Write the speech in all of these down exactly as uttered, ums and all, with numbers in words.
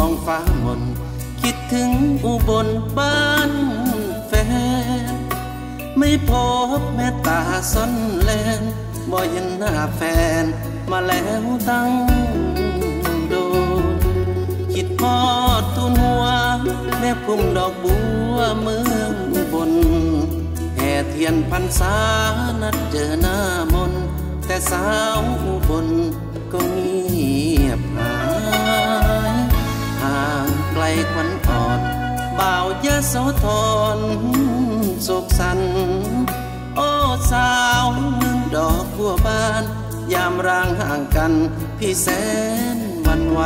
องฟ้ามนคิดถึงอุบลบ้านแฟนไม่พบแม่ตาซ่อนแลนบ่เห็นหน้าแฟนมาแล้วตั้งโดนคิดฮอดทุนหัวแม่พุ่มดอกบัวเมืองอุบลแห่เทียนพรรษานัดเจอหน้ามนแต่สาวอุบลก็เงียบหายห่างไกลควันอ่อนบ่าวยะโสธรโศกสันโอ้สาวหนึ่งดอกบัวบานยามร่างห่างกันพี่แสนวันไหว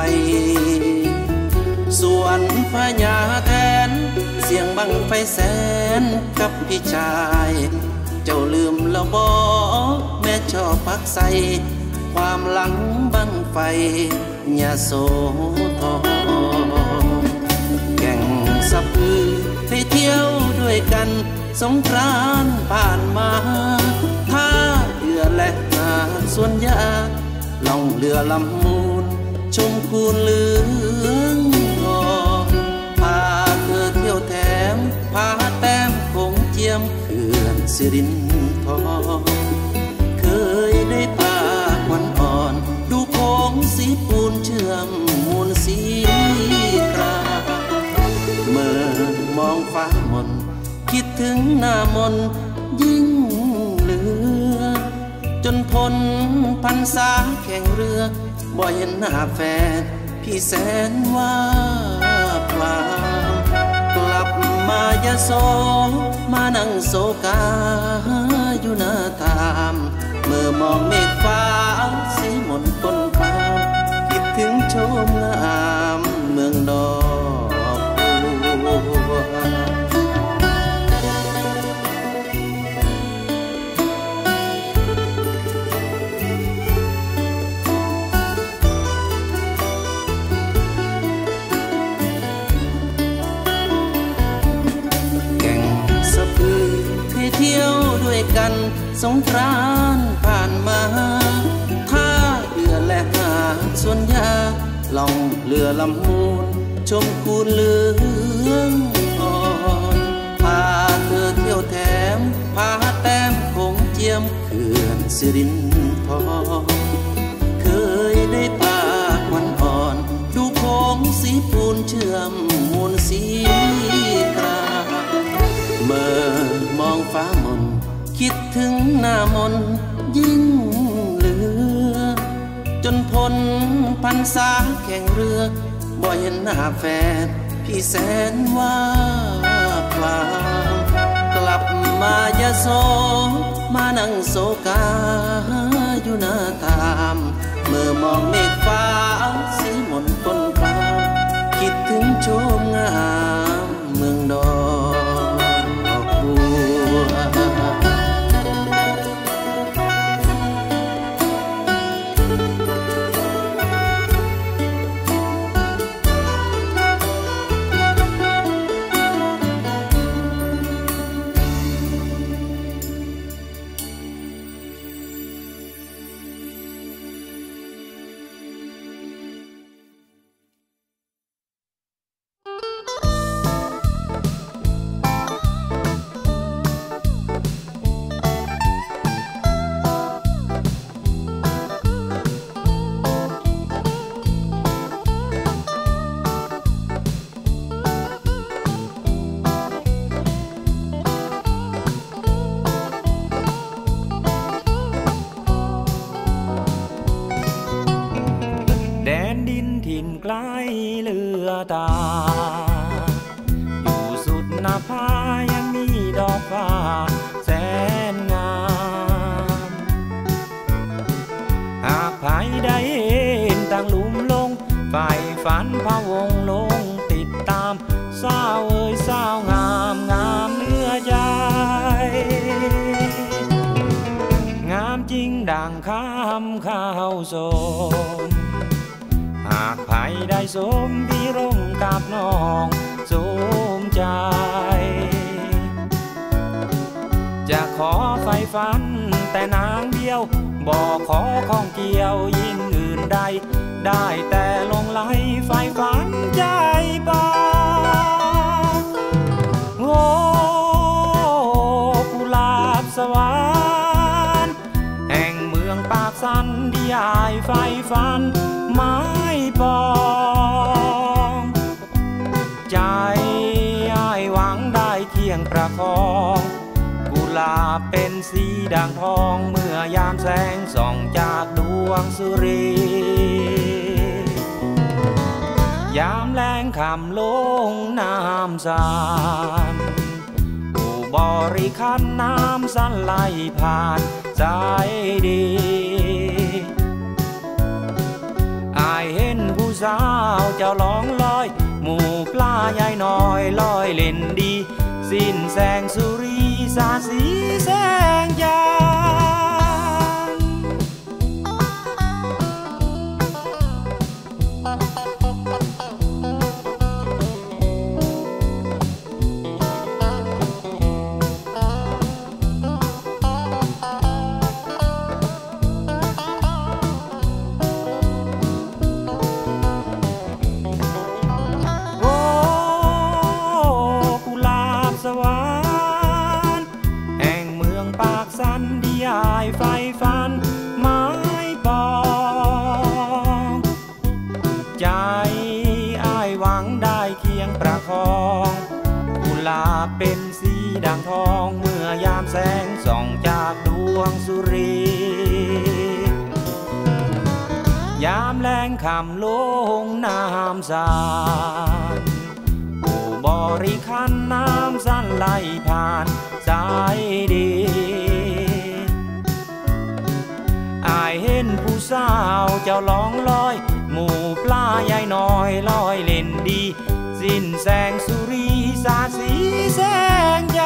ส่วนพญาแทนเสียงบังไฟแสนกับพี่ชายเจ้าลืมแล้วบ่แม่ชอบพักใสความหลังบังไฟยะโสธรแก่งสะพือไปเที่ยวด้วยกันสงกรานต์ผ่านมาท่าเรือและหาดสวนยาล่องเรือลำมูลชมคูนเหลืองทองพาเธอเที่ยวแถมพาแต้มคงเจียมเขื่อนสิรินธรเคยได้พาควันอ่อนดูโค้งสีปูนเชื่อมมูลสีคราเมื่อมองฟ้ามนคิดถึงหน้ามนยิ่งเหลือจนพ้นพรรษาแข่งเรือบ่เห็นหน้าแฟนพี่แสนว่าพลามกลับมายะโสมานั่งโศกาอยู่หน้าตามเมื่อมองเมฆฟ้าสีมนต้นปามคิดถึงชมงามเมืองดอกบัวเที่ยวด้วยกันสงกรานต์ผ่านมาท่าเรือและหาดสวนยาล่องเรือลำมูลชมคูนเหลืองอ่อนพาเธอเที่ยวแถมพาแต้มคงเจียมเขื่อนสิรินธรเคยได้พาควันอ่อนดูโค้งสีปูนเชื่อมมูลสีคราเมื่อมองฟ้ามนคิดถึงหน้ามนยิ่งเหลือจนพ้นพรรษาแข่งเรือบ่เห็นหน้าแฟนพี่แสนว่าพลามกลับมายะโสมานั่งโศกาอยู่หน้าตามเมื่อมองเมฆฟ้าสีมนต้นปามคิดถึงชมงามเมืองดอกบัวไกลเลือตาอยู่สุดหน้าผายังมีดอกฟ้าแสนงามหากใครได้เห็นต่างหลุมลงไฟฝันพะวงลงติดตามสาวเอ่ยสาวงามงามเนื้อใจงามจริงดังคำข้าวสมหากใครได้สมพิรมกับน้องสมใจจะขอไฟฝันแต่นางเดียวบอกขอของเกี่ยวยิ่งอื่นใดได้แต่ลงไหลไฟฝันใจายไฟฟันไม้ปองใจอ้ายหวังได้เที่ยงประคองกุหลาบเป็นสีด่างทองเมื่อยามแสงส่องจากดวงสุรียามแล้งคำลงน้ำสานผู้บริคันน้ำสันไหลผ่านใจดีอายเห็นผู้สาวเจ้าร้องลอยหมู่ปลาใหญ่น้อยลอยเล่นดีสิ้นแสงสุรีสาสีแสงยามไฟฟันไม้ปองใจอ้ายหวังได้เคียงประคองกุหลาบเป็นสีด่างทองเมื่อยามแสงส่องจากดวงสุรียามแล้งคำลงน้ำสานผู้บริคันน้ำสั้นไหลผ่านใจดีอายเห็นผู้สาวเจ้าร้องลอยหมู่ปลาใหญ่น้อยลอยเล่นดีสิ้นแสงสุรีสาสีแสงย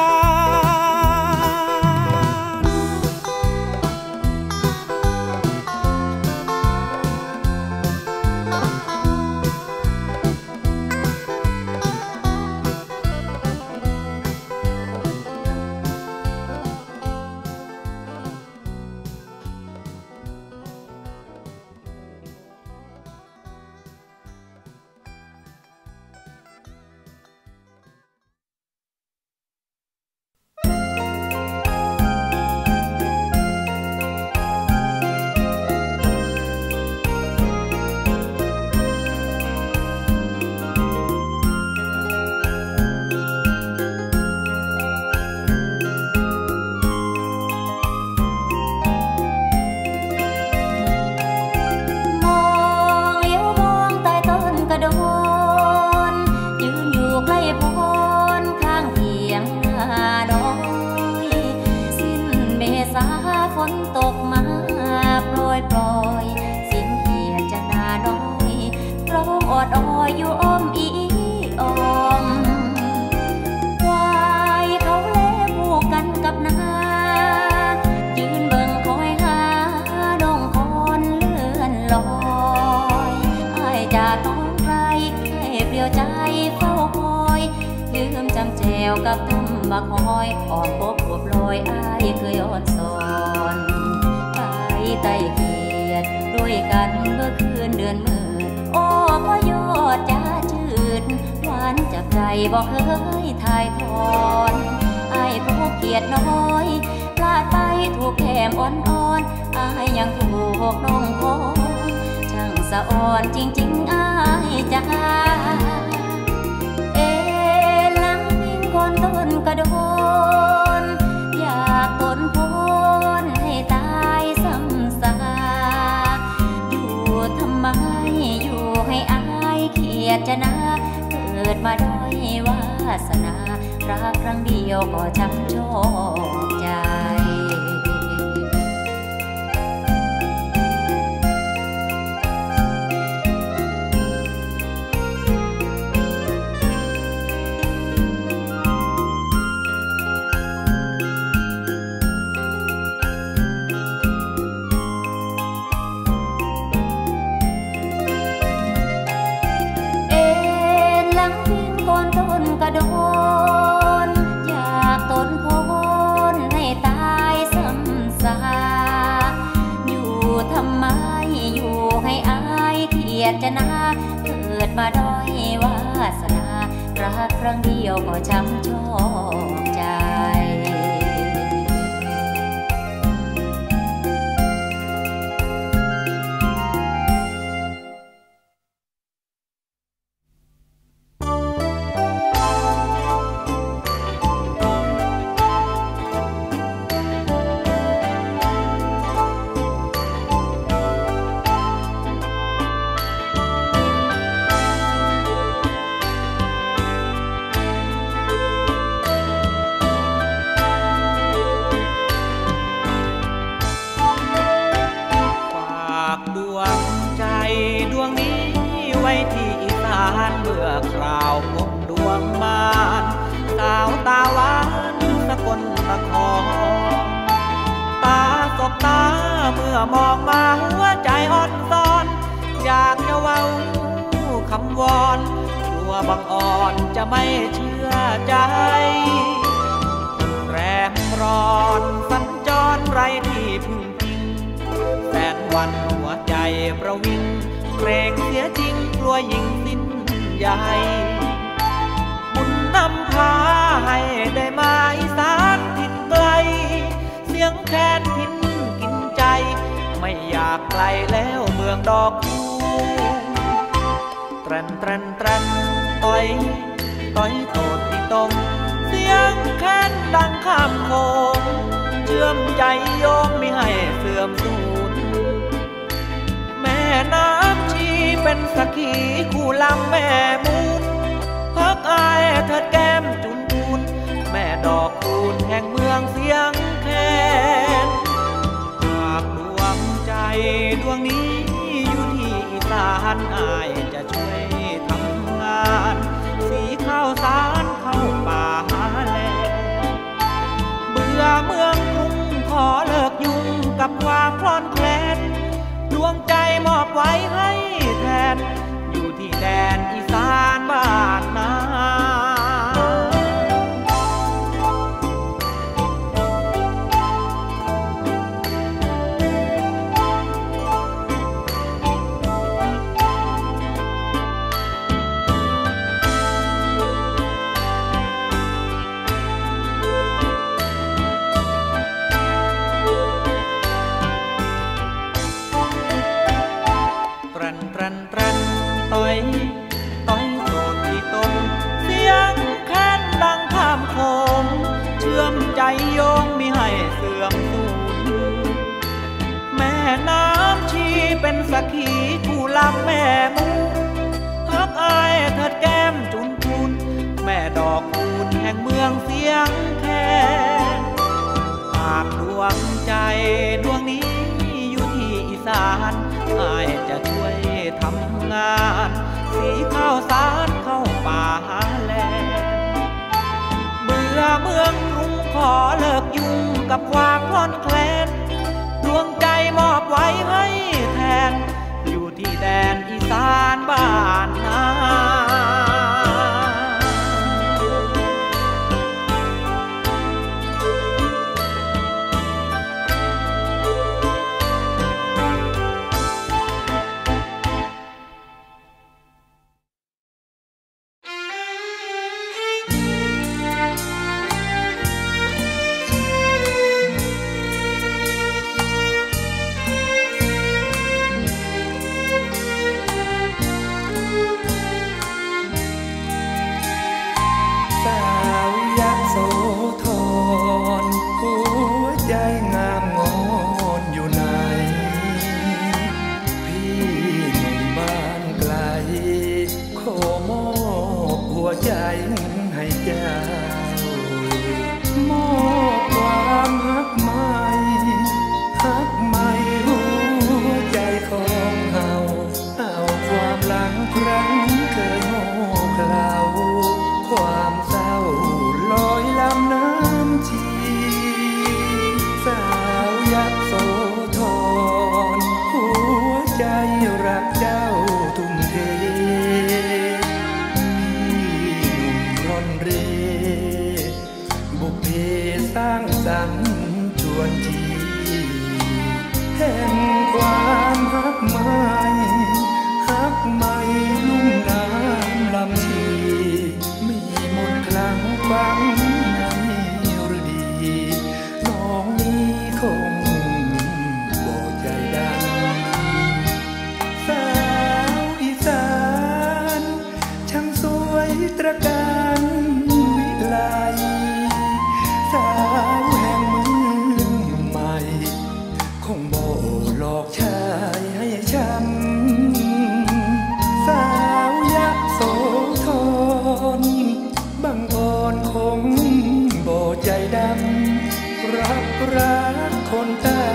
กับตุ้มบักหอยอ่อนพบขวบลอยอ้ายเคยอ่อนสอนไปไต่เกียรติด้วยกันเมื่อคืนเดือนมืดโอ้พ่อยอดจ้าจืดหวานจากใจบอกเคยทายทอนอ้ายพบเกียรติน้อยพลาดไปถูกแก้มอ่อนๆอ้ายยังถูกน้องคอนช่างสะอ่อนจริงๆอ้ายจ้าคนต้นกระโดนอยากทนพ้นให้ตายซ้ำซากอยู่ทำไมอยู่ให้อายเขียดจะนาเกิดมาด้อยวาสนารักครั้งเดียวก็ช้ำโชคใจกระโดนอยากทนพ้นให้ตายซ้ำซากอยู่ทำไมอยู่ให้อายเขียดจะนาเกิดมาด้อยวาสนารักครั้งเดียวก็ช้ำโชคใจเว้ที่อีสานเมื่อคราวพบดวงมารสาวตาหวานสกลนครตาสบตาเมื่อมองมาหัวใจอ่อนซ้อนอยากจะเว้าคำวอนกลัวบังอ่อนจะไม่เชื่อใจแรมร้อนสัญจรไรที่พึ่งพิงแสนวันหัวใจประวิงเกรงเสียจริงกลัวยิ่งสิ้นใหญ่บุญนำพาให้ได้มาอีสานถิ่นไกลเสียงแคนพินกินใจไม่อยากไกลแล้วเมืองดอกคูตรันตรันตรันต้อยต้อยโตดที่ตรงเสียงแคนดังข้ามโขงเชื่อมใจโยมไม่ให้เสื่อมสูญแม่น้ำชีเป็นสักขีคู่ลำแม่มูลพักอายเถิดแก้มจุนพูนแม่ดอกคูณแห่งเมืองเสียงแคนหากดวงใจดวงนี้อยู่ที่อีสานอายจะช่วยทำงานสีข้าวสารเข้าป่าหาแลเบื่อเมืองกรุงขอเลิกยุ่งกับความคลอนแคลนดวงใจมอบไว้ให้แทนอยู่ที่แดนอีสานบ้านนาต้อยต้อยโสดที่ตรงเสียงแค้นดังข้ามโขงเชื่อมใจโยงมิให้เสื่อมสูญแม่น้ำชีเป็นสักขีคู่ลำแม่มูฮักอายเถิดแก้มจุนพูนแม่ดอกคูณแห่งเมืองเสียงแคนหากดวงใจดวงนี้อยู่ที่อีสานอายจะช่วยทำงานสีข้าวสารเข้าป่าหาแลเบื่อเมืองกรุงขอเลิกยุ่งกับความคลอนแคลนดวงใจมอบไว้ให้แทนอยู่ที่แดนอีสานบ้านนา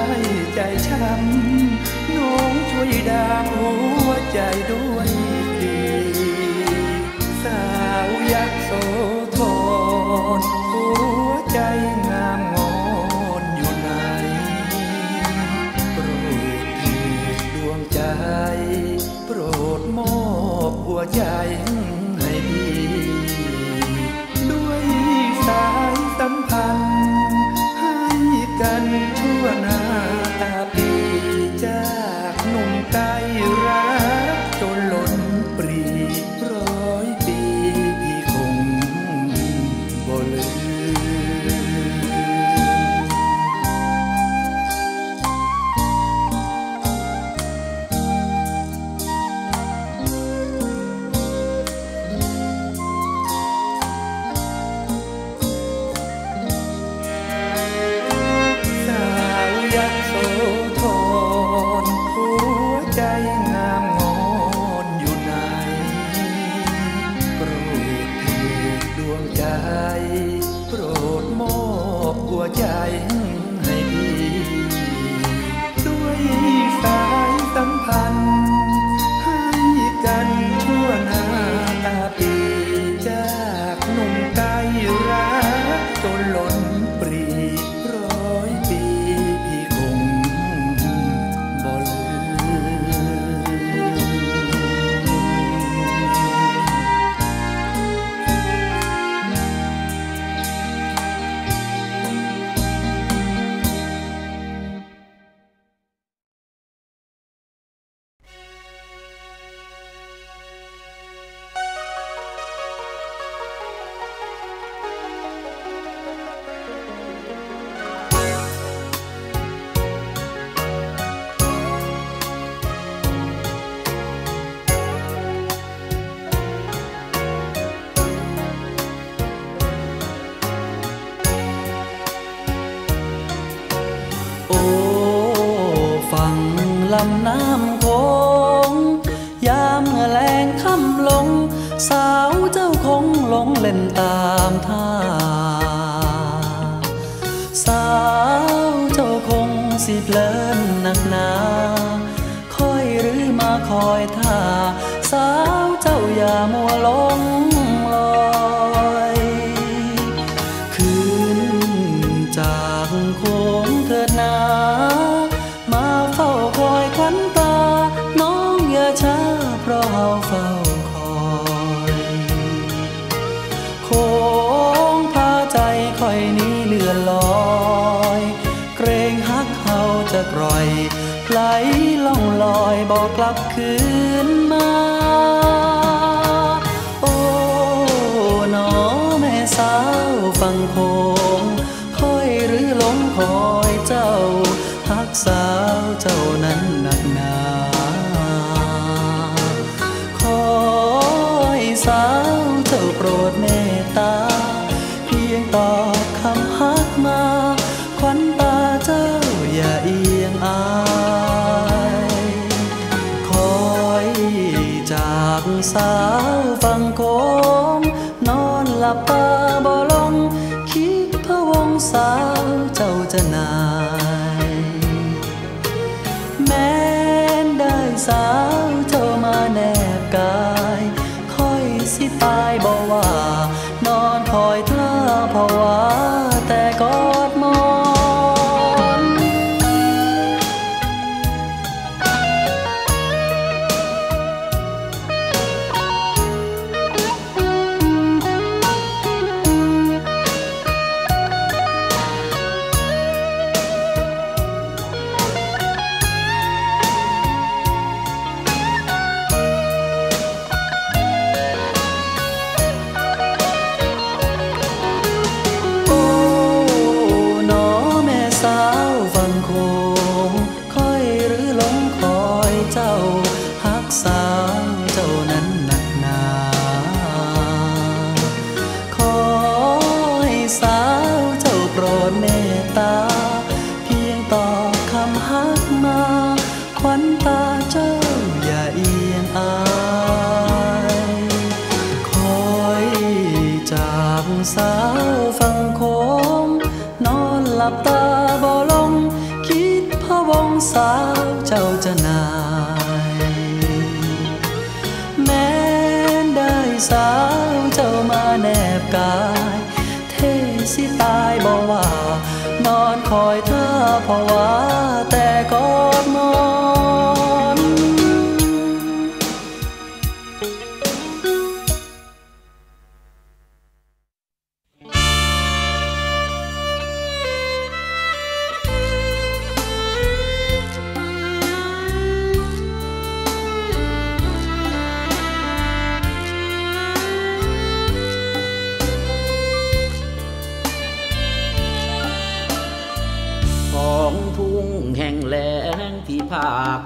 ช่วยดามหัวใจด้วยเสีโปรดมอบหัวใจให้พี่ด้วยสายสัมพันธ์ให้กันชั่วหน้าตาปีจากหนุ่มใต้รักจนล้นปรีร้อยปีพี่คงบ่ลืมหัวใจให้พี่ด้วยสายสัมพันธ์ให้กันชั่วหน้าตาปีจากหนุ่มใต้รักจนล้นปรีร้อยปีพี่คงบ่ลืลำน้ำโขงยามเมื่อแลงค่ำลงสาวเจ้าคงหลงเล่นตามท่าสาวเจ้าคงสิเพลินหนักหนาคอยหรือมาคอยท่าสาวเจ้าอย่ามัวหลงลอยคืนจากโขงเถิดนามาเฝ้าคอยควันตาน้องอย่าช้าเพราะเฮาเฝ้าคอยโค้งพาใจคอยนี้เลื่อนลอยเกรงฮักเฮาจะปล่อยไหลล่องลอยบอกกลับคืนมาโอ้หนอแม่สาวฟังโค้งคอยหรือหลงคอยเจ้าฮักสาวเจ้านั้นหนักหนาคอยสาวเจ้าโปรดเมตตาเพียงตอบคำฮักมาขวัญตาเจ้าอย่าเอียงอายคอยจากสาวฟังโค้งนอนหลับตาบ่ลงคิดพะวงสาวเจ้าจะนายแม้นได้สาวเจ้ามาแนบกายค่อยสิตายบ่ว่านอนคอยท่าภาวะแต่กอดมอนสาวเจ้านั้นหนักหนาขอให้สาวเจ้าโปรดเมตตาเพียงตอบคำฮักมาขวัญตาเจ้าอย่าเอียงอายคอยจากสาวฟังโค้งนอนหลับตาบ่ลงคิดพะวงสาวเจ้าจะนายแม้ได้สาวเจ้ามาแนบกายเทสิตายบ่ว่านอนคอยท่าภาวะแต่กอดมอน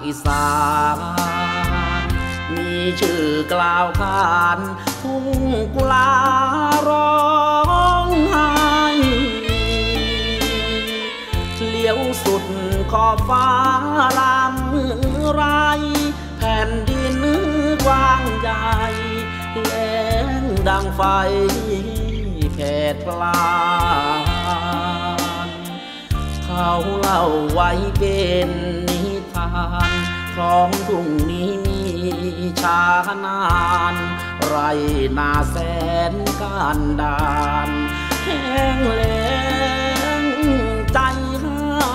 อีสานมีชื่อกล่าวขานทุ่งกุลาร้องไห้เลี้ยวสุดขอบฟ้าลำไรแผ่นดินกว้างใหญ่แล้งดังไฟแผดพลานเขาเล่าไว้เป็นนิทานท้องทุ่งนี้มีชานานไรนาแสนการดานแห้งแล้งใจห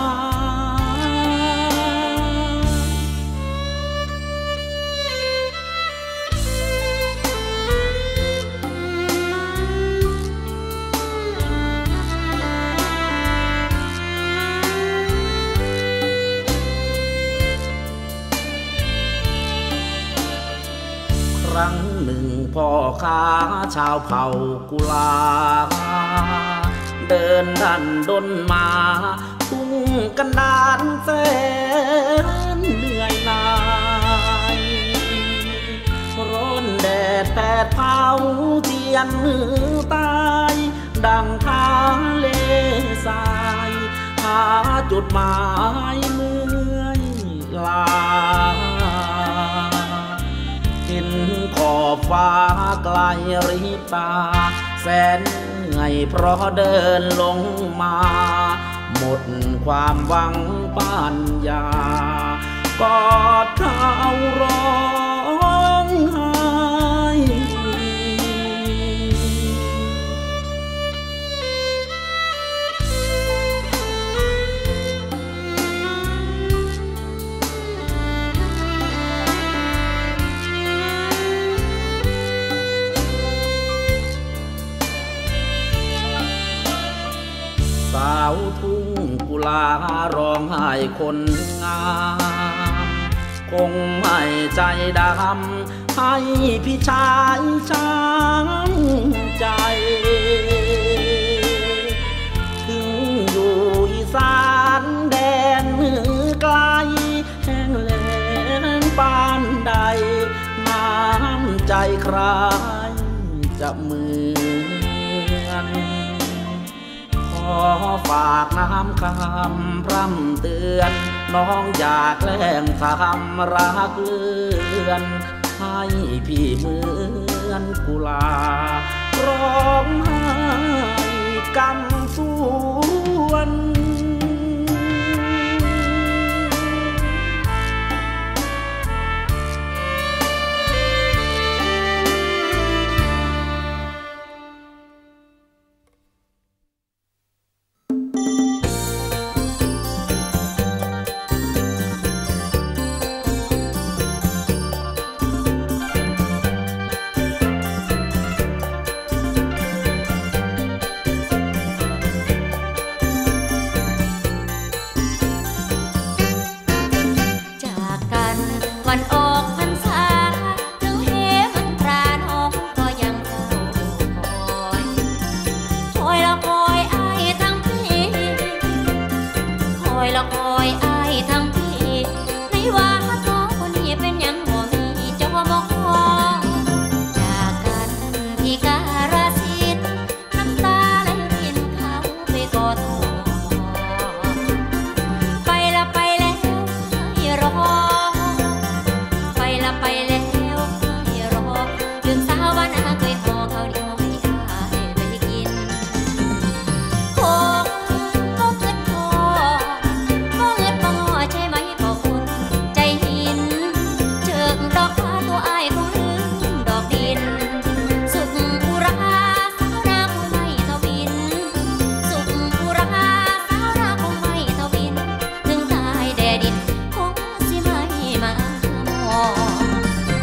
ครั้งหนึ่งพ่อค้าชาวเผ่ากุลาเดินดันดนมาทุ่งกันดานแสนเหนื่อยหน่ายร้อนแดดแปดเผาเจียนตายดังทะเลทรายหาจุดหมายเมื่อยลาเห็นขอบฟ้าไกลริบตาแสนเหนื่อยเพราะเดินลงมาหมดความหวังปัญญากอดเขาร้องไห้สาวทุ่งกุลาร้องไห้คนงามคงไม่ใจดำให้พี่ชายช้ำใจถึงอยู่อีสานแดนไกลแห้งแล้งปานใดน้ำใจใครจะเหมือนขอฝากน้ำคำพร่ำเตือนน้องอย่าแกล้งทำรักเลื่อนให้พี่เหมือนกุลาร้องไห้กำสวนวันออกพรรษาถึงเหมันตราน้องก็ยังเฝ้าคอยคอยละคอยอ้ายทั้งพี่คอยละคอยอ้ายทั้งพี่ในว่าน้องคนนี้เป็นยังบ่มีเจ้าบอกขอจากกันที่การสินน้ำตาไหลรินเขาไปกอดทอไปละไปแล้วให้รอไปแล้วให้รอลืมสาวบ้านนาเคยขอเขาเดียวให้อายไปกินโคงก็เกิดพอก็เงิดบ่ใช่ไหมพอคนใจหินเจิกดอกฟ้าตัวอายคงลืมดอกดินสุขอุราสาวนาคงไม่เท่าบินสุขอุราสาวนาคงไม่เท่าบินถึงตายแดดินคงสิไม่มามอง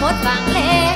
ดฟังแล้ว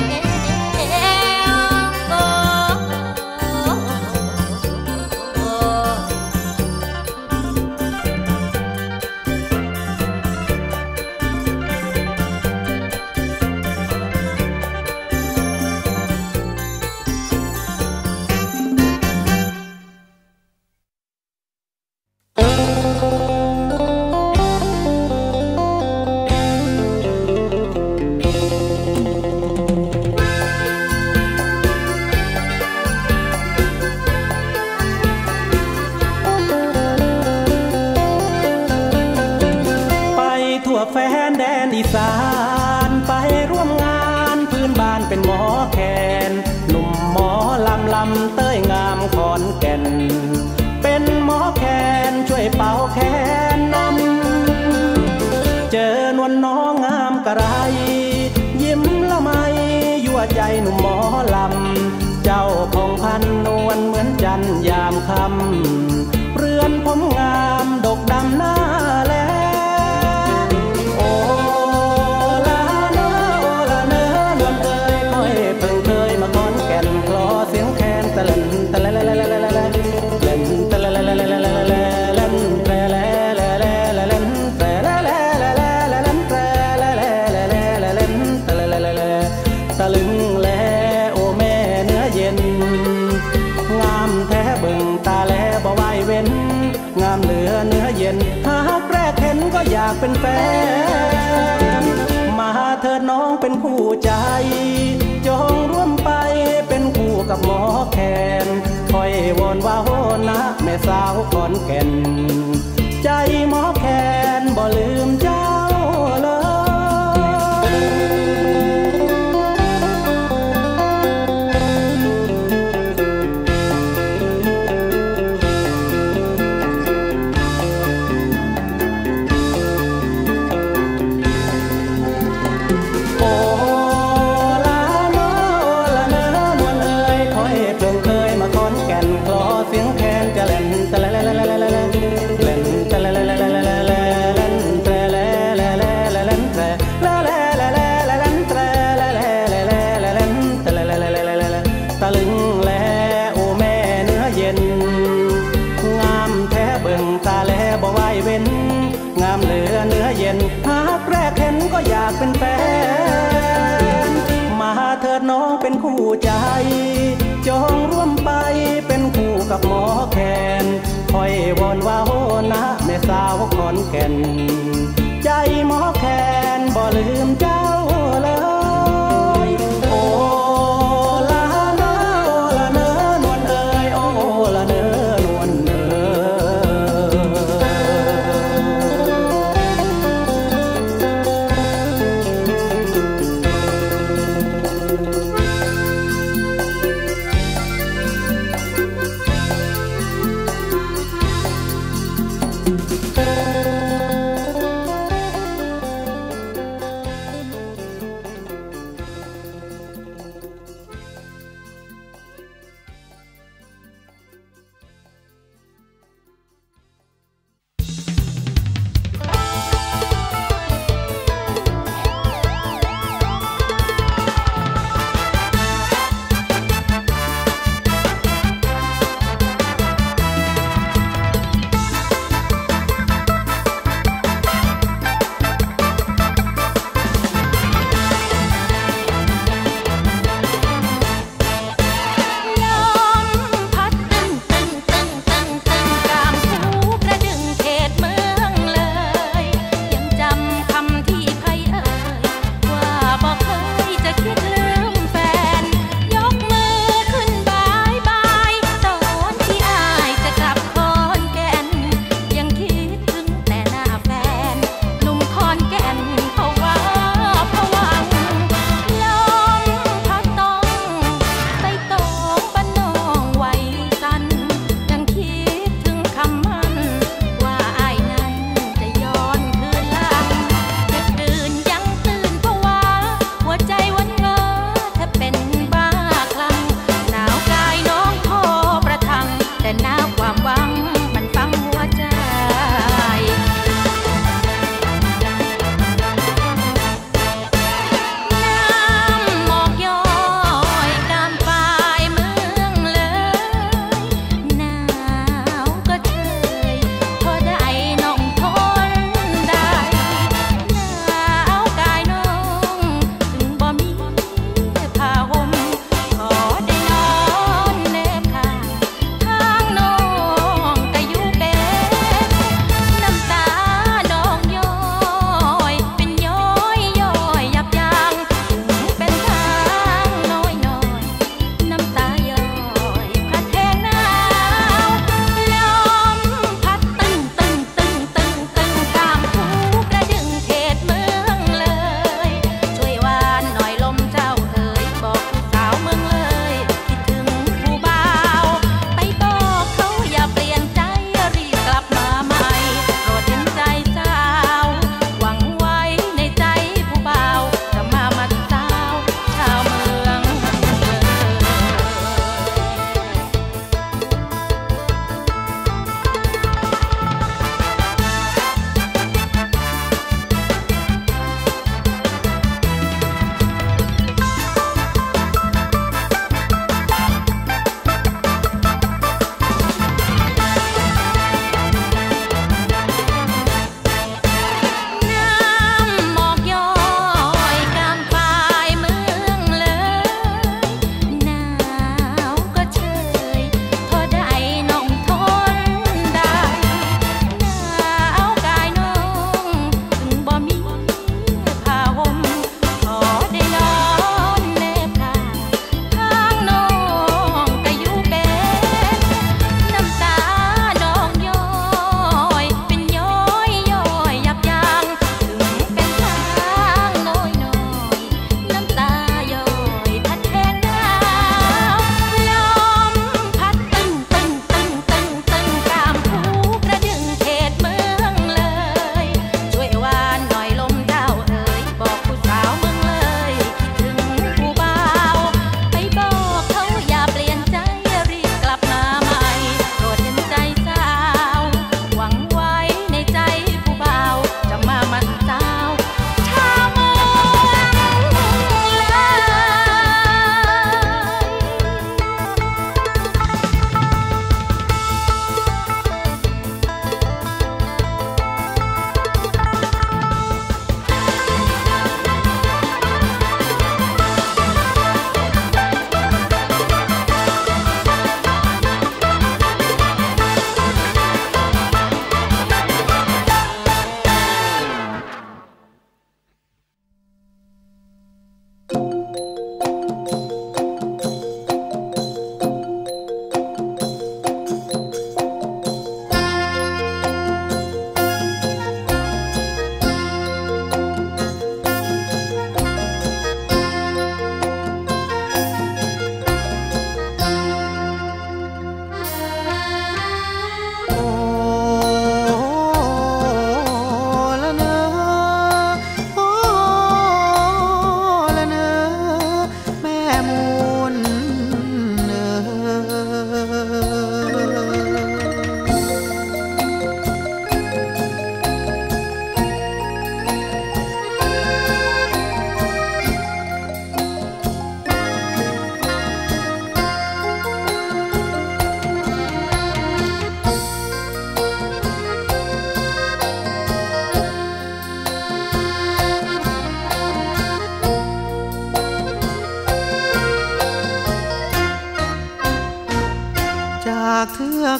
แฟนแดนอีสานไปร่วมงานพื้นบ้านเป็นหมอแคนหนุ่มหมอลำลำเต้ยงามขอนแก่นเป็นหมอแคนช่วยเป่าแคนนำเจอนวลน้องงามกระไรยิ้มละไมยั่วใจหนุ่มหมอลำเจ้าของพันนวลเหมือนจันยามค่ำเรือนผมงามดกดำหน้าแลอยากเป็นแฟนมาเถิดน้องเป็นคู่ใจจองร่วมไปเป็นคู่กับหมอแคนคอยวอนว่าโหนะแม่สาวขอนแก่นใจหมอแคนบ่ลืมเจ้าเลยอยากเป็นแฟนมาเถิดน้องเป็นคู่ใจจองร่วมไปเป็นคู่กับหมอแคนคอยวอนว่าโหนะแม่สาวขอนแก่นใจหมอแคนบ่ลืมเจ้าเลยโอ้ละเนอโอ้ละเนอนวลเอ๋ยโอ้ละเนอนวลเอ๋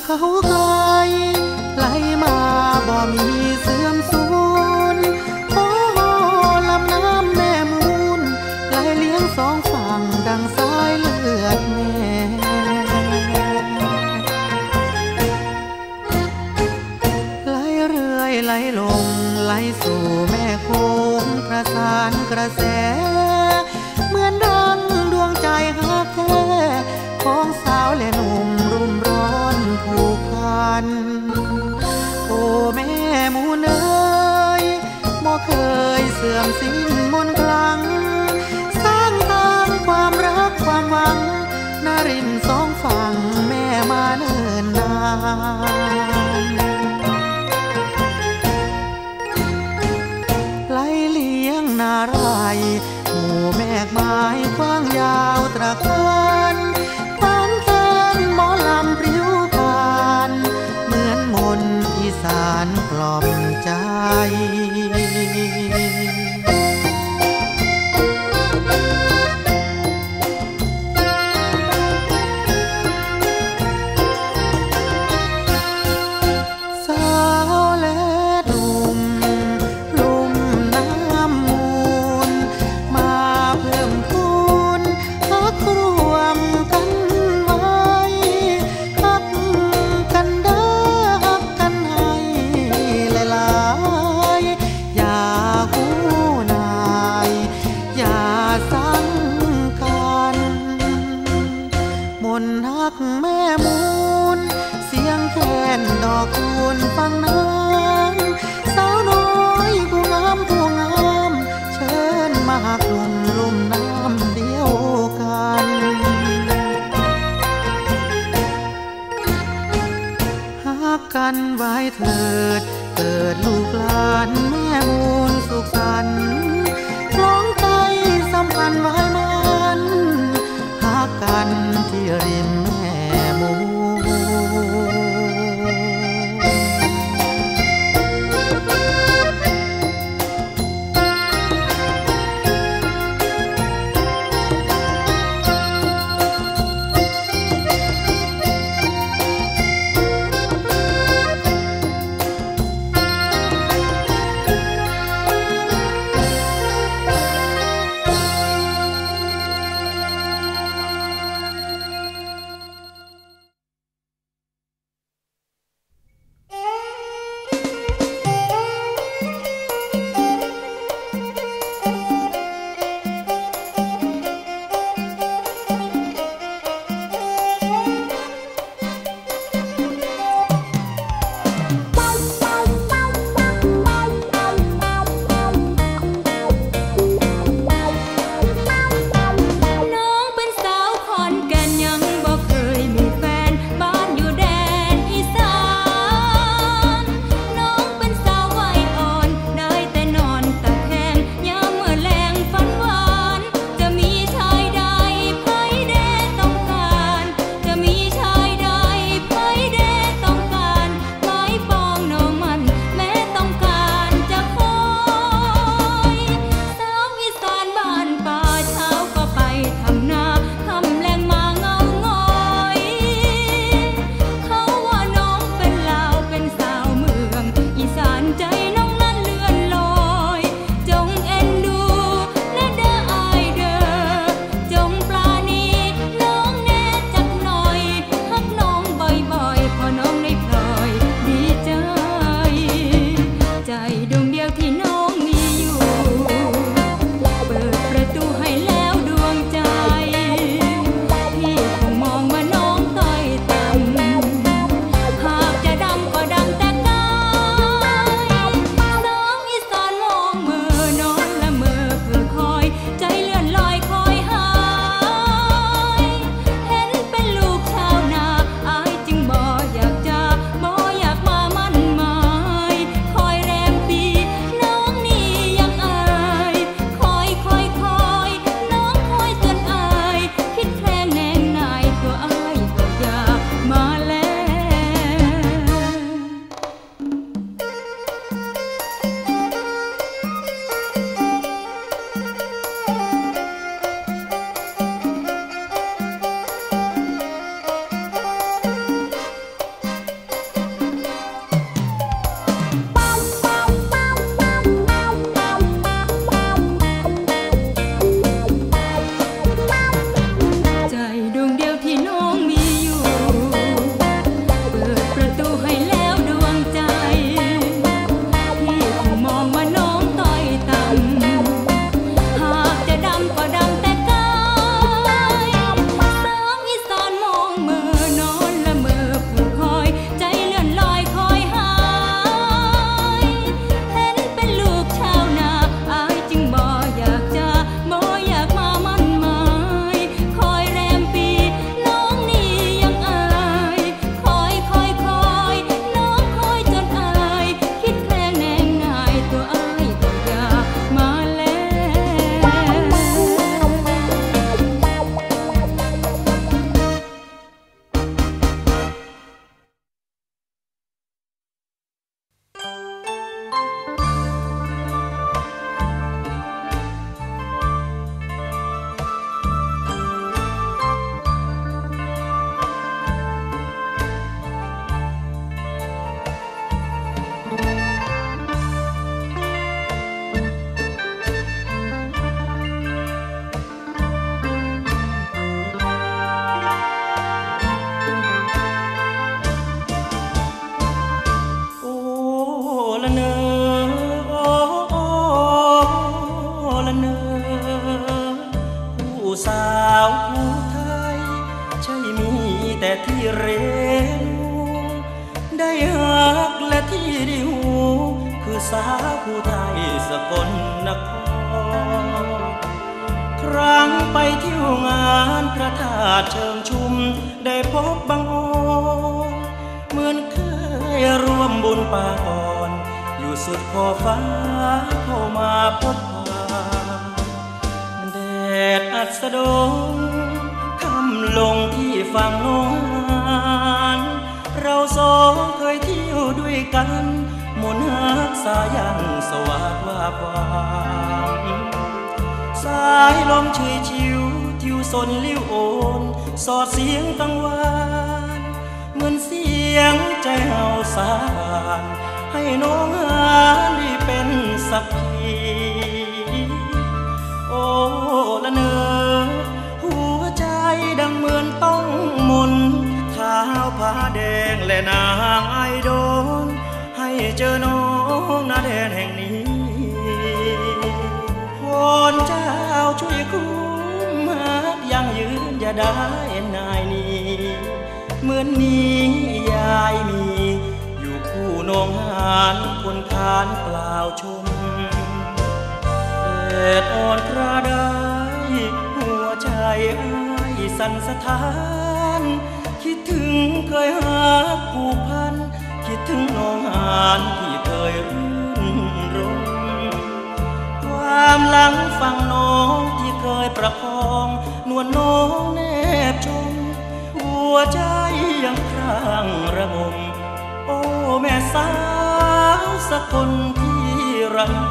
เขาไกลไหลมาบ่มีเสื่อมสูญโอ้ลำน้ำแม่มูลไหลเลี้ยงสองฝั่งดังสายเลือดแม่ไหลเรื่อยไหลลงไหลสู่แม่คงประสานกระแสเหมือนดังดวงใจหักแท้ของสาวและหนุ่มรุ่มร้อนผูกพันโอ้แม่มูลเอ๋ยบ่เคยเสื่อมสิ้นมนต์คลังสร้างทางความรักความหวังนารินสองฝั่งแม่มาเนิ่นนานไหลเลี้ยงนารายหมู่แม่กไม้กว้างยาวตระการฟังแค้นหมอลำพริ้วผ่านเหมือนมนต์อีสานกล่อมใจสาวและหนุ่มลุ่มน้ำมูลมาเพิ่มพูนฮักรวมกันไว้ฮักกันเด้อฮักกันให้หลายๆอย่าหูนายอย่าสังกันมนต์ฮักแม่มูลเสียงแค้นดอกคูณฟังนั้นสาวน้อยผู้งามผู้งามเชิญมาหักลุ่มลุ่มน้ำเดียวกันหักกันไว้เถิดเกิดลูกหลานแม่มูลสุขสันต์คล้องใจสัมพันธ์ไว้มันหักกันที่ริมแม่มูลกลนครครั้งไปเที่ยวงานพระธาตุเชิงชุมได้พบบางอ้อนเหมือนเคยร่วมบุญปาก่อนอยู่สุดขอบฟ้าเข้ามาพบพาแดดอัสดงคำลงที่ฝั่งโน้นเราสองเคยเที่ยวด้วยกันมนต์ฮักสายันสวาดว่าความสายลมเฉยชิวทิวสนลิ้วโอนสอดเสียงกังวานเหมือนเสียงใจเฮาสาบานให้น้องหาได้เป็นสักทีโอ้ละเนอหัวใจดังเหมือนต้องมนเท้าผ้าแดงและนางไอโดนให้เจอน้องหน้าแดนแห่งนี้วอนเจ้าช่วยคุ้มหักยังยืนอย่าได้นายนี้เหมือนนี้ยายมีอยู่คู่น้องหานคนทานเปล่าชมแดดอ่อนพระได้หัวใจอ้ายสั่นสะท้านคิดถึงเคยหาผูกพันคิดถึงน้องหานที่เคยรื่นรมความหลังฟังน้องที่เคยประคองนวลน้องแนบชมหัวใจยังคร่างระงมโอ้แม่สาวสักคนที่รัก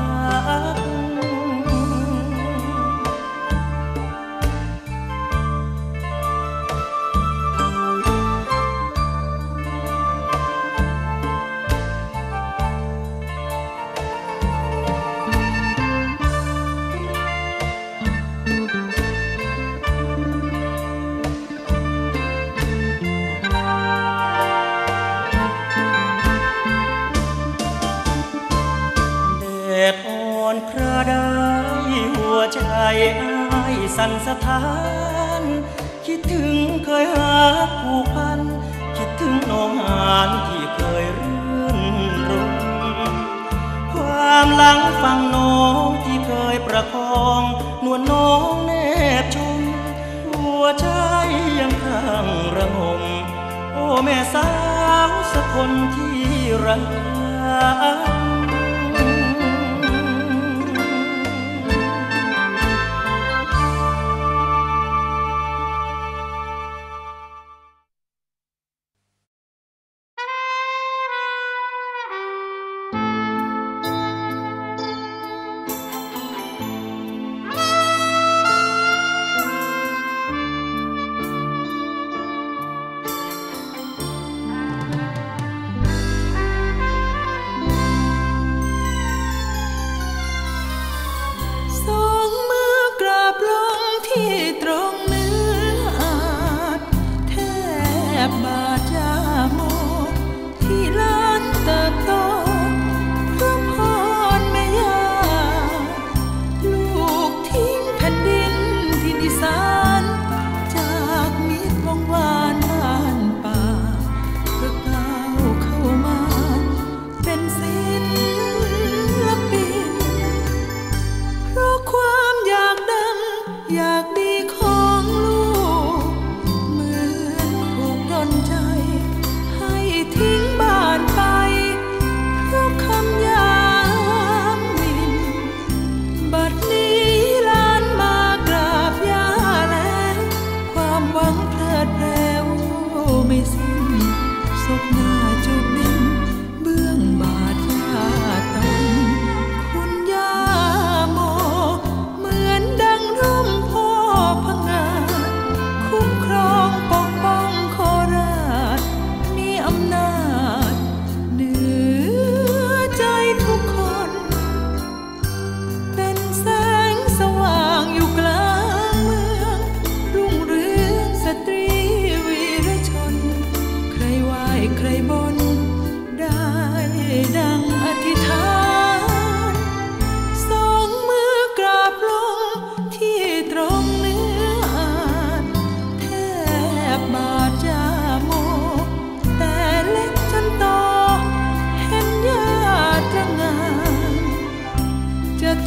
คราได้หัวใจอ้ายสั่นสะท้านคิดถึงเคยหาผูกพันคิดถึงน้องหานที่เคยรื่นรมความหลังฟังน้องที่เคยประคองนวลน้องแนบชมหัวใจยังคร่างระงมโอ้แม่สาวสักคนที่รัก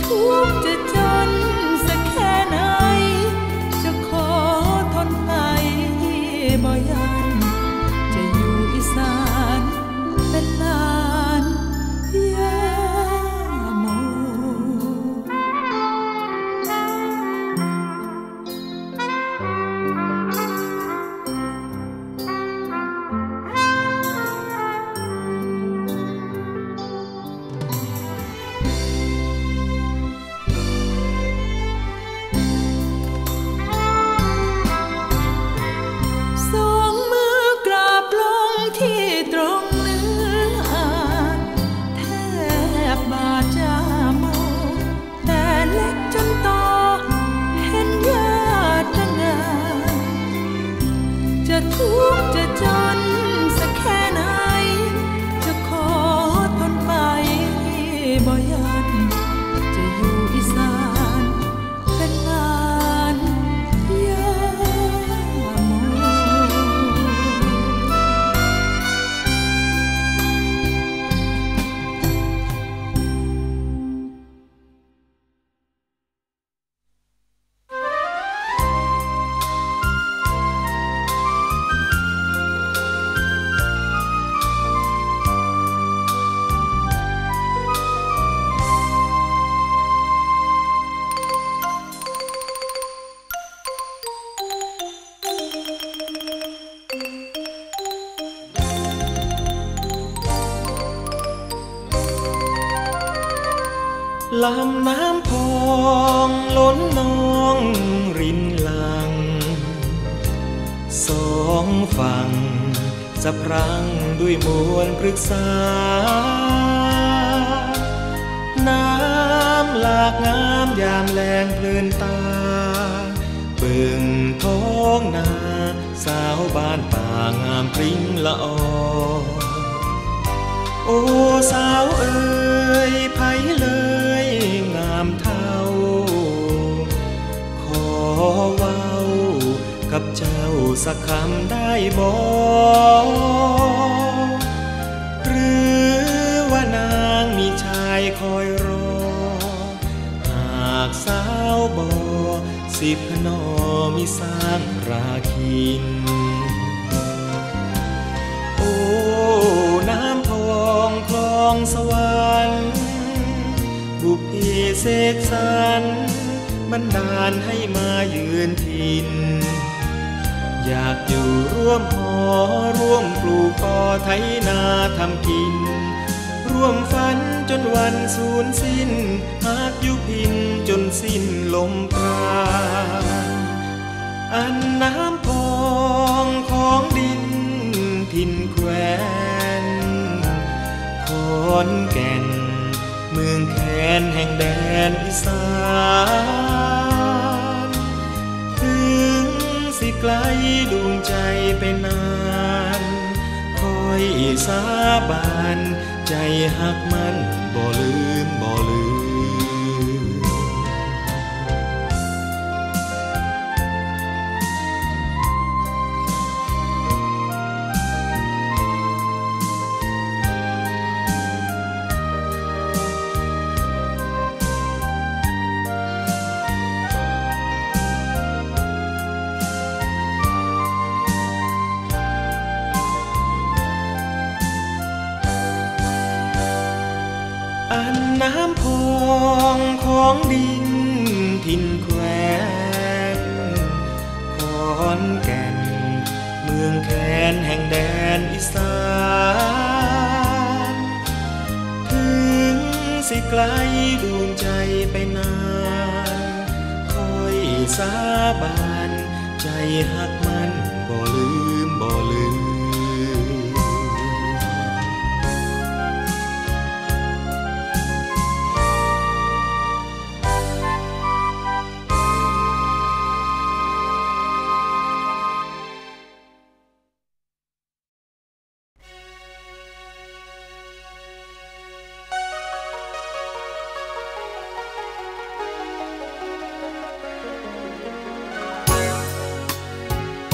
ทุกข์จะจนสักแค่ไหนจะขอทนไปบ่ยันจะอยู่อีสานเป็นลานยาโมทุกข์จะจนสักแค่ไหนจะขอทนไปบ่ยันจะอยู่อีสานเป็นลานยาโมลำน้ำพองล้นนองรินหลังสองฝั่งสะพรั่งด้วยมวลพฤกษาน้ำหลากงามยามแลงเพลินตาเบิ่งท้องนาสาวบ้านป่างามพริ้งละออโอ้สาวเอ๋ยไผเลยงามเท่าขอเว้ากับเจ้าสักคำได้บ่หรือว่านางมีชายคอยรอหากสาวบ่สิพนอมิสร้างราคินโอ้น้ำพองคลองสวรรค์บุพเพเสกสรรบันดาลให้มายืนถิ่นอยากอยู่ร่วมหอร่วมปลูกกอไถนาทำกินร่วมฝันจนวันสูญสิ้นหากอยู่พินจนสิ้นลมปราณอันน้ำพองของดินถิ่นแควนขอนแก่นเมืองแคนแห่งแดนอีสานถึงสิไกลดวงใจไปนานคอยสาบานใจหักมันบ่ลืมบ่ลืมน้ำพองของดินถิ่นแควนขอนแก่นเมืองแคนแห่งแดนอีสานถึงสิไกลดวงใจไปนานคอยสาบานใจหักมันบ่ลืมบ่ลืมเ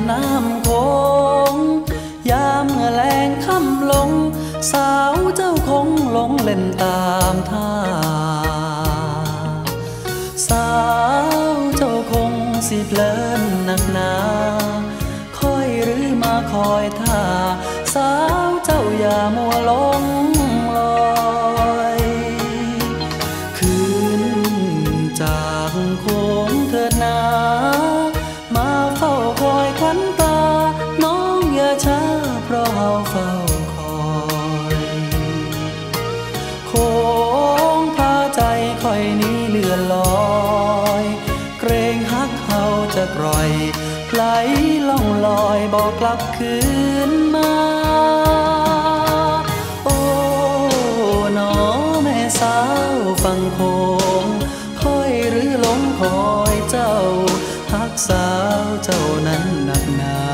น้ำโขงยามเมื่อแลงค่ำลงสาวเจ้าคงหลงเล่นตามท่าสาวเจ้าคงสิเพลินหนักหนาคอยหรือมาคอยท่าสาวเจ้าอย่ามัวหลงลอยคืนจากโค้งเถิดนามาเฝ้าคอยควันตาน้องอย่าช้าเพราะเฮาเฝ้าคอยโค้งพาใจคอยนี้เลื่อนลอยเกรงฮักเฮาจะกร่อยไหลล่องลอยบอกกลับคืนมาโอ้หนอแม่สาวฟังโค้งคอยหรือหลงคอยเจ้าฮักสาวเจ้านั้นหนักหนา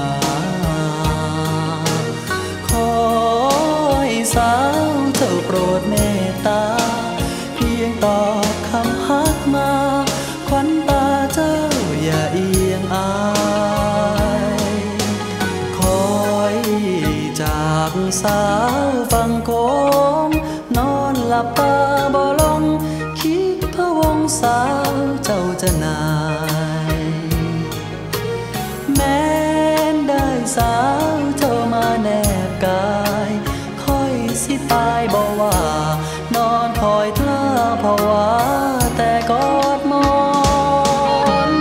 คอยสาวเจ้าโปรดเมตตาเพียงตอบคำฮักมาขวัญตาเจ้าอย่าเอียงอายคอยจากสาวฟังโค้งนอนหลับตาบ่ลงคิดพะวงสาวเจ้าจะนายแม้นได้สาวเจ้ามาแนบกายคอยสิตายบ่ว่านอนคอยท่าภาวะแต่กอดมอน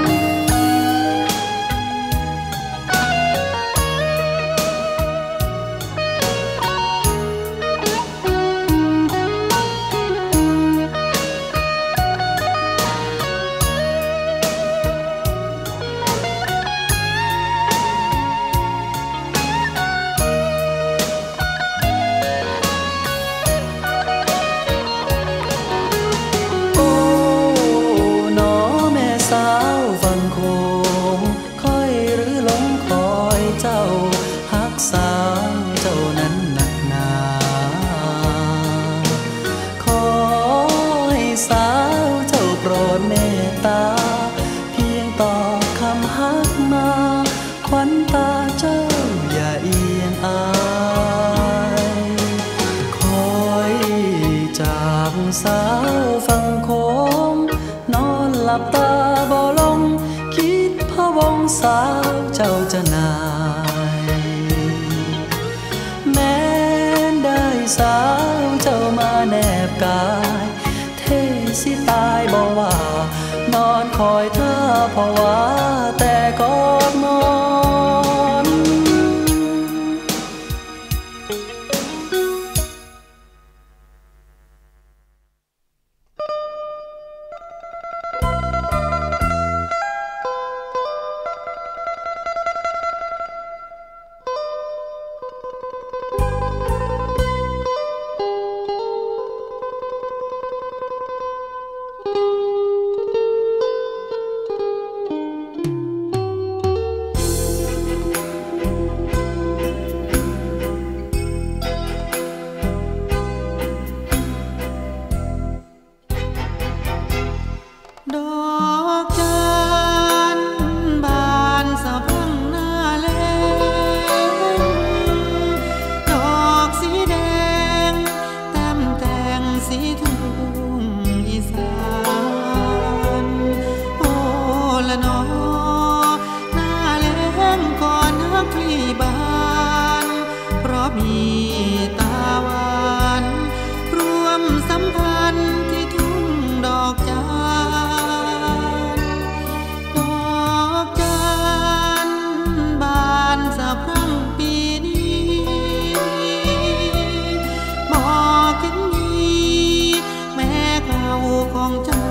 สาวฟังโค้งนอนหลับตาบ่ลงคิดพะวงสาวเจ้าจะนายแม้ได้สาวเจ้ามาแนบกายเทสิตายบ่ว่านอนคอยท่าภาวะแต่กอดมอนของเจ้า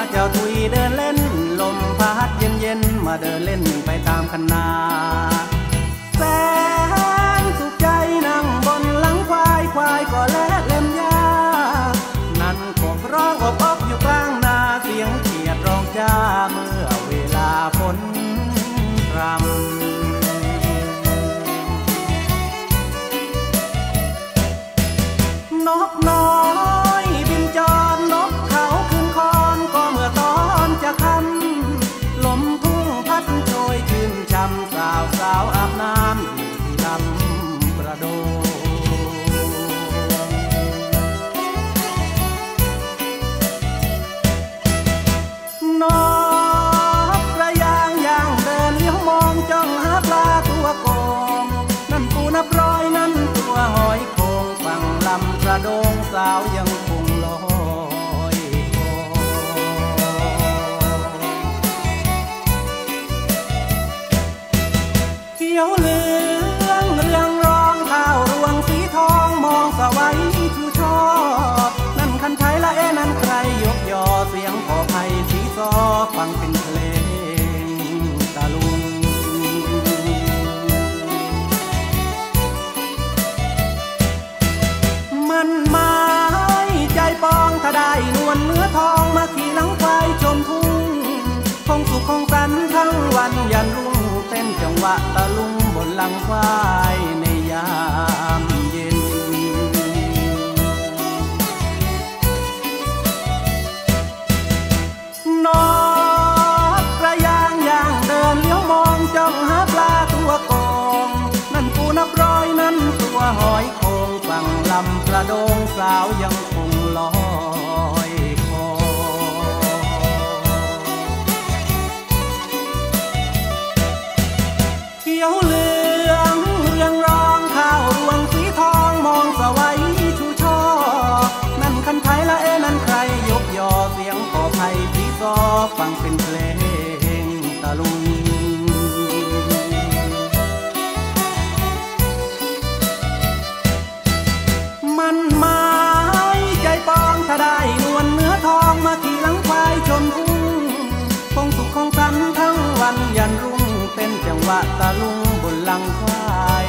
เจ้าทุยเดินเล่นลมพัดเย็นเย็นมาเดินเล่นไปตามคันนาแสนสุขใจนั่งบนหลังควายควายก็และเล่มยานั่นกบร้องอบอบอยู่กลางนาเสียงเขียดร้องจ้าเมื่อเวลาฝนรำนกน้อยบินจรนกเขาขึ้นคอนก็เมื่อตอนจะค่ำลมทุ่งพัดโชยชื่นช่ำสาวสาวอาบน้ำอยู่ที่ลำประโดนกกระยางย่างเดินเลี้ยวมองจ้องหาปลาตัวโกงนั่นปูนับร้อยนั่นตัวหอยโคงฝั่งลำประโดงสาวยังคงลอยคอเขียวเหลืองเรืองรองข้าวรวงสีทองมองสวัยชูช่อนั่นคันไทยละเอ๊ะนั่นใครยกยอเสียงขอไผ่สีซอฟังเป็นเพลงตะลุงมันหมายใจปองถ้าได้นวลเนื้อทองมาขี่หลังควายชมทุ่งคงสุขคงสันทั้งวันยันรุ่งเต้นจังหวะตะลุงบนหลังควายในยามเย็นนกกระยางย่างเดินเลี้ยวมองจ้องหาปลาตัวโกงนั่นปูนับร้อยนั่นตัวหอยโคงฝั่งลำประโดงสาวยังคงลอยคอเขียวเหลืองเรืองรองข้าวรวงสีทองมองสวัยชูช่อนั่นคันไทยละเอ๊ะนั่นใครยกยอเสียงขอไผ่สีซอฟังเป็นเพลงตะลุงมันหมายใจปองถ้าได้นวลเนื้อทองมาขี่หลังควายชมทุ่งคงสุขคงสันทั้งวันยันรุ่งเต้นจังหวะตะลุงบนหลังควาย